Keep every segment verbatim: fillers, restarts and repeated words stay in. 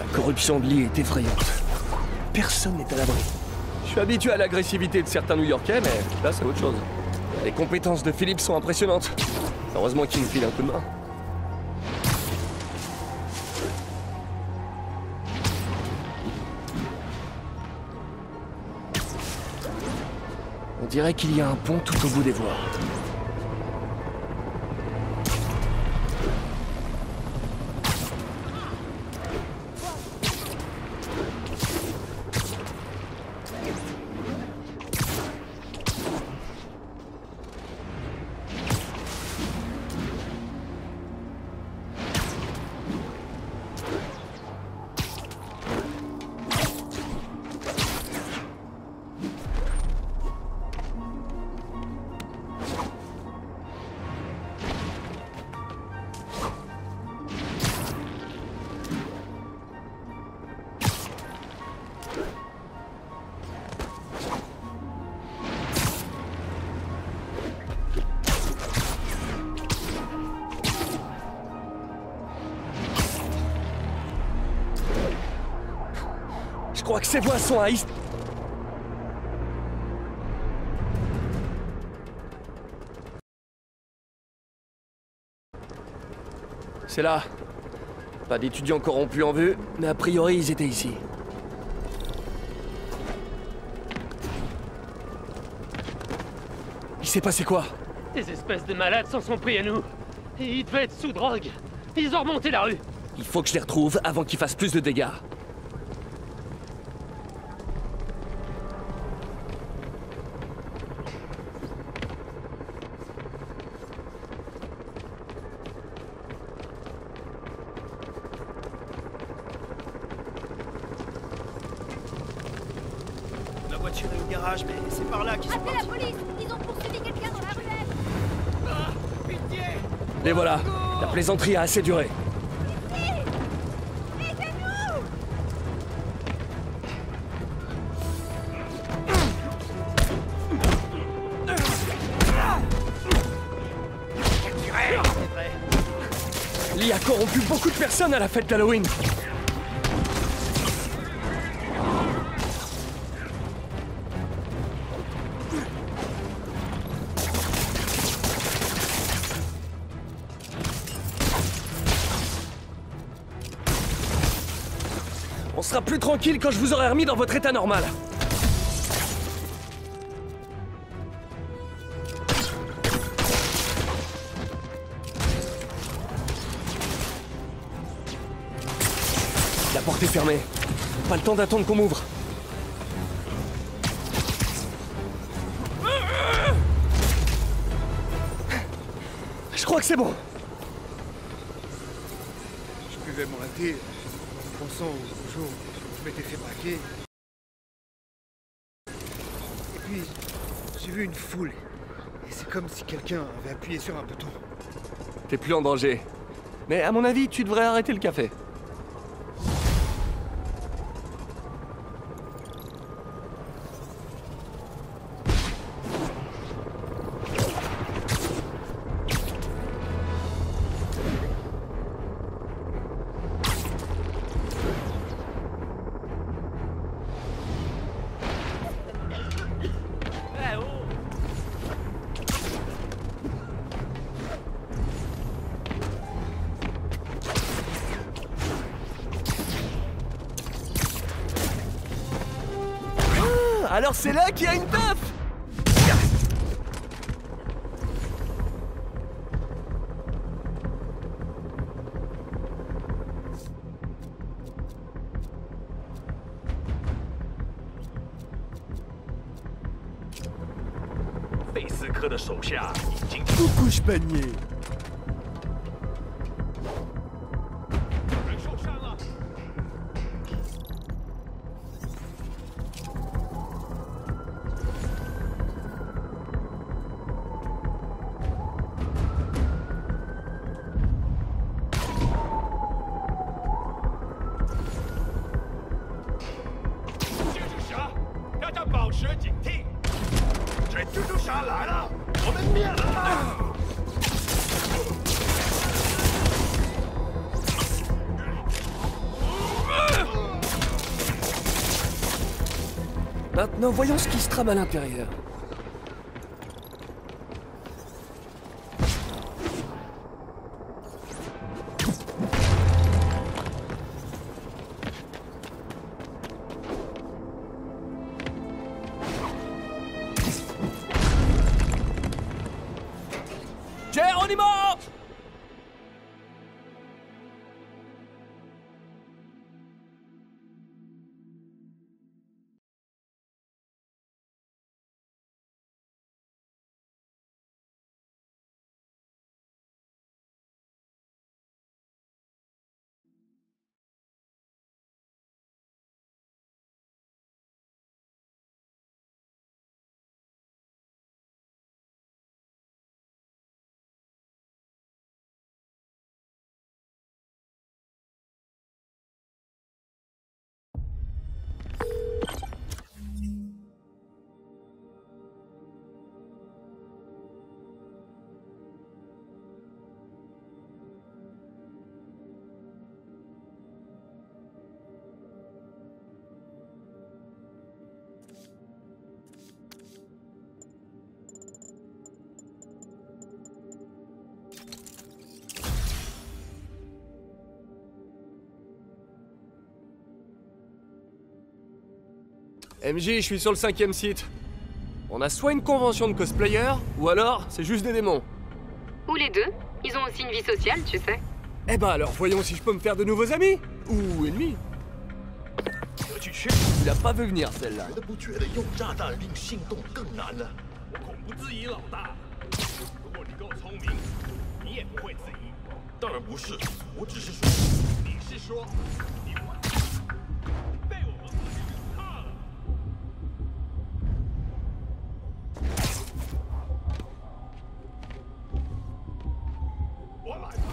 La corruption de Lee est effrayante. Personne n'est à l'abri. Je suis habitué à l'agressivité de certains New-Yorkais, mais là c'est autre chose. Les compétences de Philippe sont impressionnantes. Heureusement qu'il me file un coup de main. On dirait qu'il y a un pont tout au bout des voies. Je crois que ces voies sont à East... C'est là. Pas d'étudiants corrompus en vue, mais a priori ils étaient ici. Il s'est passé quoi? Des espèces de malades s'en sont pris à nous. Et ils devaient être sous drogue. Ils ont remonté la rue. Il faut que je les retrouve avant qu'ils fassent plus de dégâts. La voiture est au garage, mais c'est par là qu'ils sont Appelez partis. la police! Ils ont poursuivi quelqu'un dans la ruelle! Ah, pitié! Les voilà. La plaisanterie a assez duré. Aidez-nous! C'est vrai. Lee a corrompu beaucoup de personnes à la fête d'Halloween. On sera plus tranquille quand je vous aurai remis dans votre état normal. La porte est fermée. Pas le temps d'attendre qu'on m'ouvre. Je crois que c'est bon. Je buvais mon latte, pensant au jour où je m'étais fait braquer. Et puis, j'ai vu une foule. Et c'est comme si quelqu'un avait appuyé sur un bouton. T'es plus en danger. Mais à mon avis, tu devrais arrêter le café. Eh oh! Ah, alors c'est là qu'il y a une teuf! Coucou, panier. Maintenant, voyons ce qui se trame à l'intérieur. Geronimo! M J, je suis sur le cinquième site. On a soit une convention de cosplayers, ou alors c'est juste des démons. Ou les deux. Ils ont aussi une vie sociale, tu sais. Eh ben alors, voyons si je peux me faire de nouveaux amis. Ou ennemis. Tu l'as pas vu venir, celle-là. 觉得不觉得用炸弹令心动更难呢？ 我恐不质疑老大。如果你够聪明，你也不会质疑。 当然不是，我只是说， 你是说，你被我们怕了？ 我来了。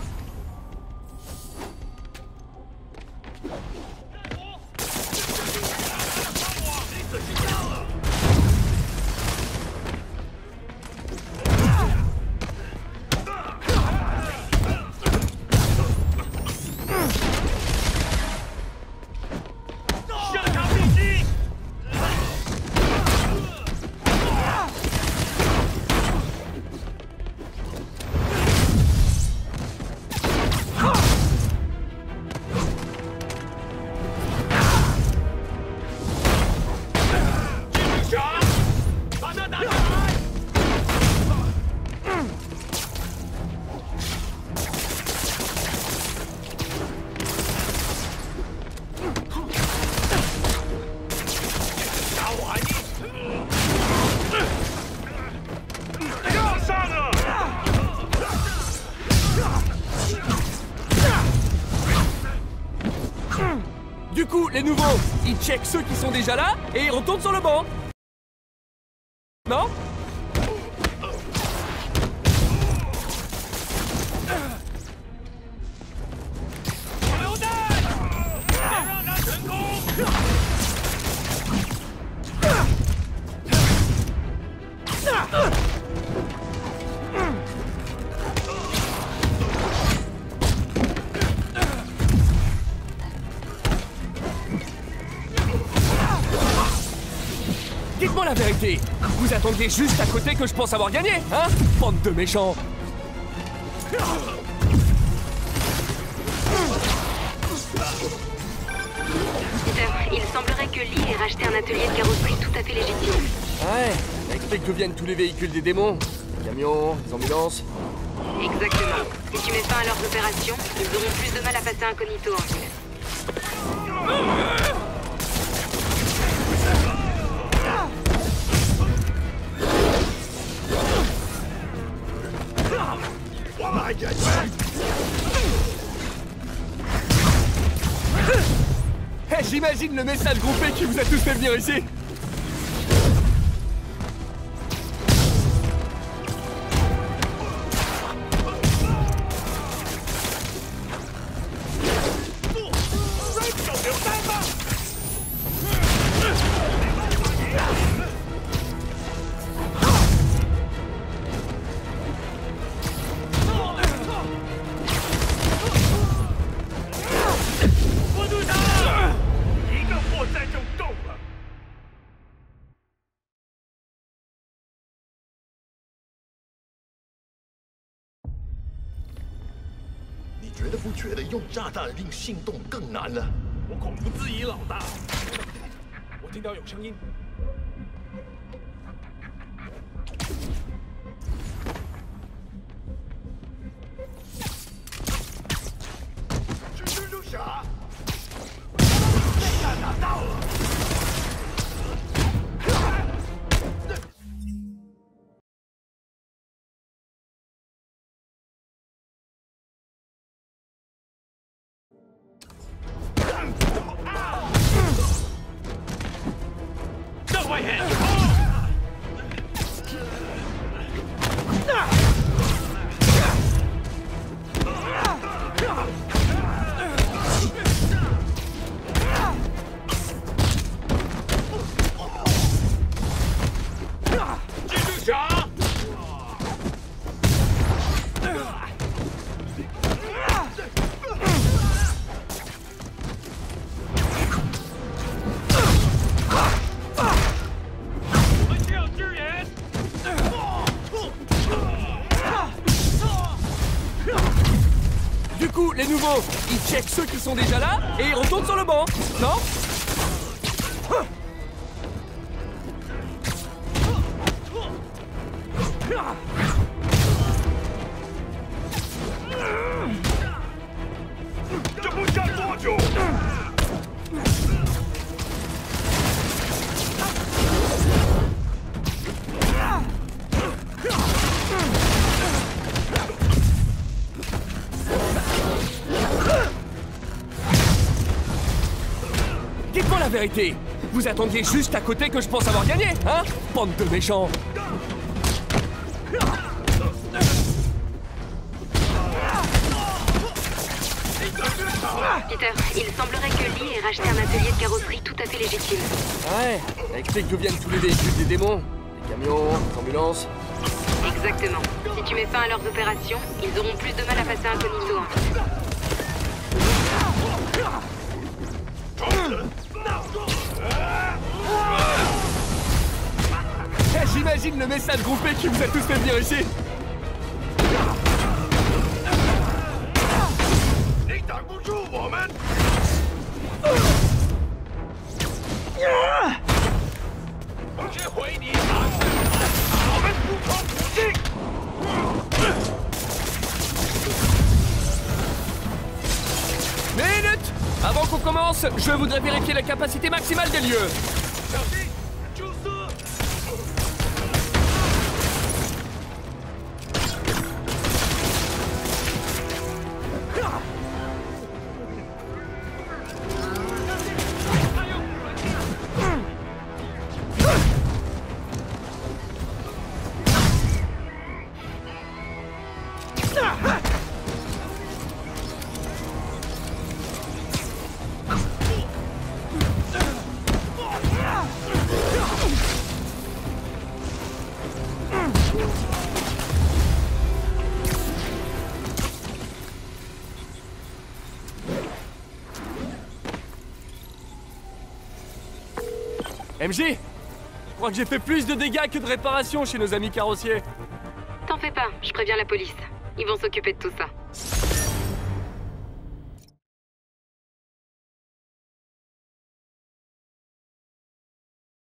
Du coup, les nouveaux, ils checkent ceux qui sont déjà là et ils retournent sur le banc. Non? Dites-moi la vérité, vous attendiez juste à côté que je pense avoir gagné, hein? Bande de méchants! Peter, il semblerait que Lee ait racheté un atelier de carrosserie tout à fait légitime. Ouais, ça explique que viennent tous les véhicules des démons. Les camions, les ambulances. Exactement. Si tu mets fin à leurs opérations, ils auront plus de mal à passer incognito en ville. Hey, j'imagine le message groupé qui vous a tous fait venir ici. 觉得用炸弹令心动更难呢？ 我恐不质疑老大。我听到有声音。 蜘蛛侠，炸弹拿到了。 这回人！ 蜘蛛侠！ Du coup, les nouveaux, ils checkent ceux qui sont déjà là et ils retournent sur le banc, non? Dites-moi la vérité. Vous attendiez juste à côté que je pense avoir gagné, hein? Bande de méchants. Peter, il semblerait que Lee ait racheté un atelier de carrosserie tout à fait légitime. Ouais, ça explique d'où viennent tous les véhicules des démons. Les camions, les ambulances. Exactement. Si tu mets fin à leurs opérations, ils auront plus de mal à passer incognito. Eh, j'imagine le message groupé qui vous a tous fait venir ici. Minute! Avant qu'on commence, je voudrais vérifier la capacité maximale des lieux. M J, je crois que j'ai fait plus de dégâts que de réparations chez nos amis carrossiers. T'en fais pas, je préviens la police. Ils vont s'occuper de tout ça.